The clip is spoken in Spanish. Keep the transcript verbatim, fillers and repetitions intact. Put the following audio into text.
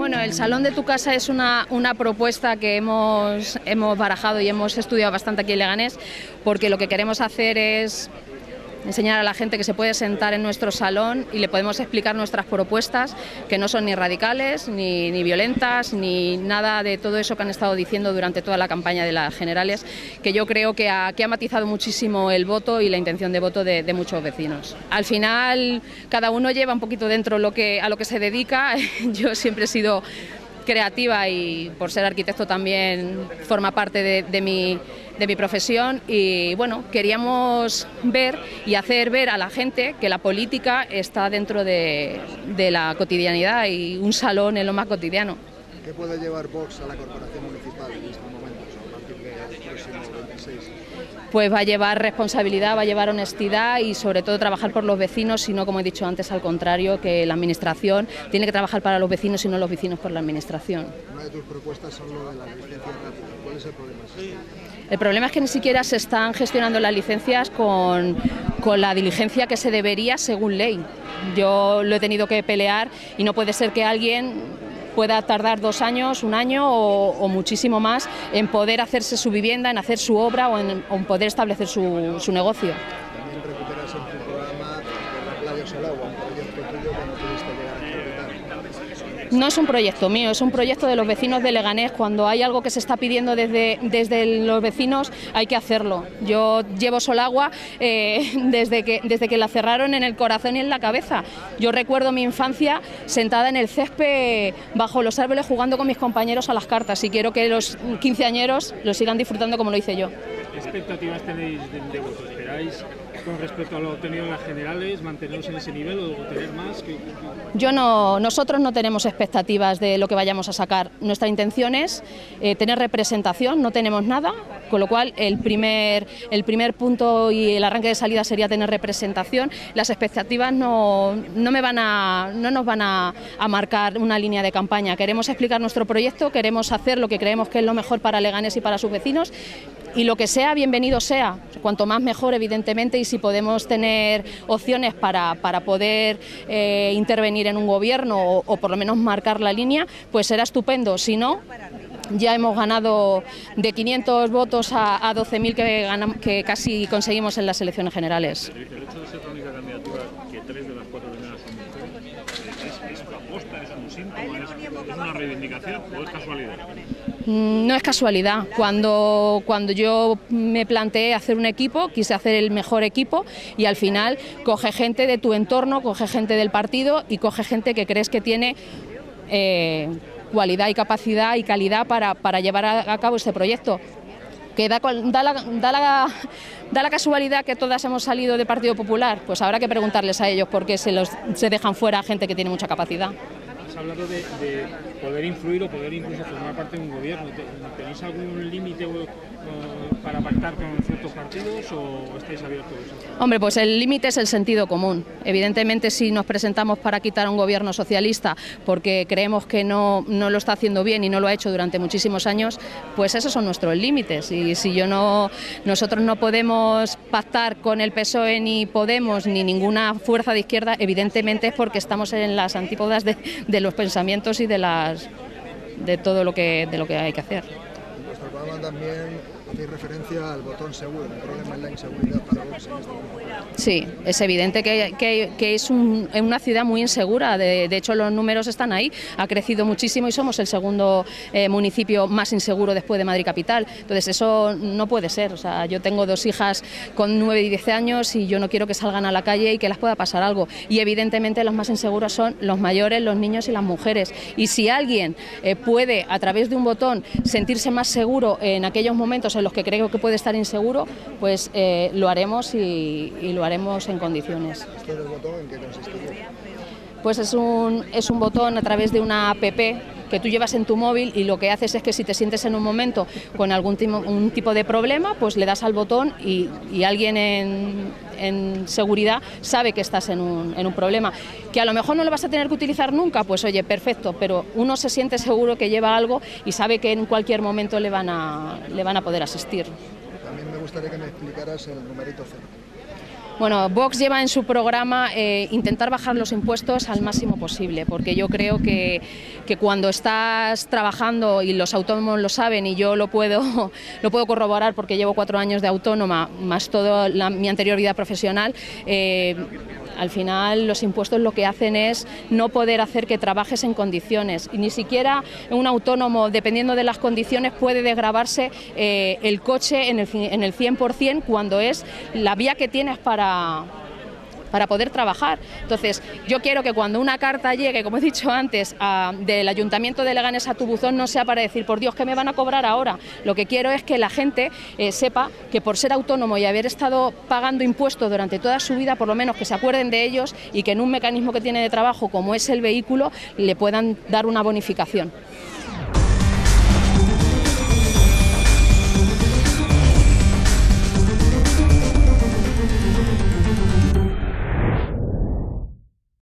Bueno, el Salón de tu Casa es una, una propuesta que hemos, hemos barajado y hemos estudiado bastante aquí en Leganés, porque lo que queremos hacer es enseñar a la gente que se puede sentar en nuestro salón y le podemos explicar nuestras propuestas, que no son ni radicales, ni, ni violentas, ni nada de todo eso que han estado diciendo durante toda la campaña de las generales, que yo creo que ha, que ha matizado muchísimo el voto y la intención de voto de, de muchos vecinos. Al final, cada uno lleva un poquito dentro lo que, a lo que se dedica. Yo siempre he sido creativa y por ser arquitecto también forma parte de, de, mi, de mi profesión, y bueno, queríamos ver y hacer ver a la gente que la política está dentro de, de la cotidianidad, y un salón es lo más cotidiano. ¿Qué puede llevar Vox a la corporación municipal en estos momentos, a partir del próximo veintiséis? Pues va a llevar responsabilidad, va a llevar honestidad y sobre todo trabajar por los vecinos, y no, como he dicho antes, al contrario, que la administración tiene que trabajar para los vecinos y no los vecinos por la administración. Una de tus propuestas son lo de las licencias rápidas. ¿Cuál es el problema? El problema es que ni siquiera se están gestionando las licencias con, con la diligencia que se debería según ley. Yo lo he tenido que pelear y no puede ser que alguien pueda tardar dos años, un año o, o muchísimo más en poder hacerse su vivienda, en hacer su obra o en, o en poder establecer su, su negocio. También recuperas en tu programa la Playa Solagua, un proyecto tuyo que no pudiste llegar a ejecutar. No es un proyecto mío, es un proyecto de los vecinos de Leganés. Cuando hay algo que se está pidiendo desde, desde los vecinos, hay que hacerlo. Yo llevo Solagua eh, desde, que, desde que la cerraron en el corazón y en la cabeza. Yo recuerdo mi infancia sentada en el césped bajo los árboles jugando con mis compañeros a las cartas, y quiero que los quinceañeros lo sigan disfrutando como lo hice yo. ¿Qué expectativas tenéis de, de vosotros? ¿Esperáis con respecto a lo obtenido en las generales manteneros en ese nivel o tener más? ¿Qué, qué... Yo no, nosotros no tenemos expectativas de lo que vayamos a sacar. Nuestra intención es eh, tener representación, no tenemos nada, con lo cual el primer, el primer punto y el arranque de salida sería tener representación. Las expectativas no, no, me van a, no nos van a, a marcar una línea de campaña. Queremos explicar nuestro proyecto, queremos hacer lo que creemos que es lo mejor para Leganés y para sus vecinos, y lo que sea, bienvenido sea. Cuanto más mejor, evidentemente, y si podemos tener opciones para, para poder eh, intervenir en un gobierno o, o por lo menos marcar la línea, pues será estupendo. Si no, ya hemos ganado de quinientos votos a, a doce mil que, que casi conseguimos en las elecciones generales. El hecho de ser la única candidatura que tres de las cuatro primeras son mujeres, ¿es, es una aposta, es un síntoma, es, es una reivindicación o es casualidad? No es casualidad. Cuando, cuando yo me planteé hacer un equipo, quise hacer el mejor equipo, y al final coge gente de tu entorno, coge gente del partido y coge gente que crees que tiene eh, cualidad y capacidad y calidad para, para llevar a, a cabo este proyecto. Que da, da, la, da, la, da la casualidad que todas hemos salido del Partido Popular, pues habrá que preguntarles a ellos por qué se, los, se dejan fuera a gente que tiene mucha capacidad. Has hablado de, de poder influir o poder incluso formar parte de un gobierno. ¿Tenéis algún límite uh, para pactar con ciertos partidos o estáis abiertos a eso? Hombre, pues el límite es el sentido común. Evidentemente, si nos presentamos para quitar un gobierno socialista porque creemos que no, no lo está haciendo bien y no lo ha hecho durante muchísimos años, pues esos son nuestros límites. Y si yo no, nosotros no podemos pactar con el P S O E, ni Podemos, ni ninguna fuerza de izquierda, evidentemente es porque estamos en las antípodas de, de los pensamientos y de las de todo lo que de lo que hay que hacer. En nuestro programa también hacéis referencia al botón seguro, un problema en la inseguridad para Vox en este momento. Sí, es evidente que, que, que es un, una ciudad muy insegura. De, de hecho, los números están ahí, ha crecido muchísimo y somos el segundo eh, municipio más inseguro después de Madrid capital. Entonces eso no puede ser. O sea, yo tengo dos hijas con nueve y diez años y yo no quiero que salgan a la calle y que les pueda pasar algo. Y evidentemente los más inseguros son los mayores, los niños y las mujeres. Y si alguien eh, puede, a través de un botón, sentirse más seguro en aquellos momentos en los que creo que puede estar inseguro, pues eh, lo haremos y, y lo haremos en condiciones. ¿Esto del botón en qué consistiría? Pues es un, es un botón a través de una app que tú llevas en tu móvil, y lo que haces es que si te sientes en un momento con algún tipo, un tipo de problema, pues le das al botón y, y alguien en, en seguridad sabe que estás en un, en un problema. Que a lo mejor no lo vas a tener que utilizar nunca, pues oye, perfecto, pero uno se siente seguro que lleva algo y sabe que en cualquier momento le van a, le van a poder asistir. También me gustaría que me explicaras el numerito cero. Bueno, Vox lleva en su programa eh, intentar bajar los impuestos al máximo posible, porque yo creo que, que cuando estás trabajando, y los autónomos lo saben y yo lo puedo, lo puedo corroborar porque llevo cuatro años de autónoma, más toda mi anterior vida profesional, eh, al final los impuestos lo que hacen es no poder hacer que trabajes en condiciones, y ni siquiera un autónomo, dependiendo de las condiciones, puede desgravarse eh, el coche en el, en el cien por cien cuando es la vía que tienes para... para poder trabajar. Entonces, yo quiero que cuando una carta llegue, como he dicho antes, a, del Ayuntamiento de Leganés a tu buzón, no sea para decir, por Dios, ¿qué me van a cobrar ahora? Lo que quiero es que la gente eh, sepa que por ser autónomo y haber estado pagando impuestos durante toda su vida, por lo menos que se acuerden de ellos y que en un mecanismo que tiene de trabajo, como es el vehículo, le puedan dar una bonificación.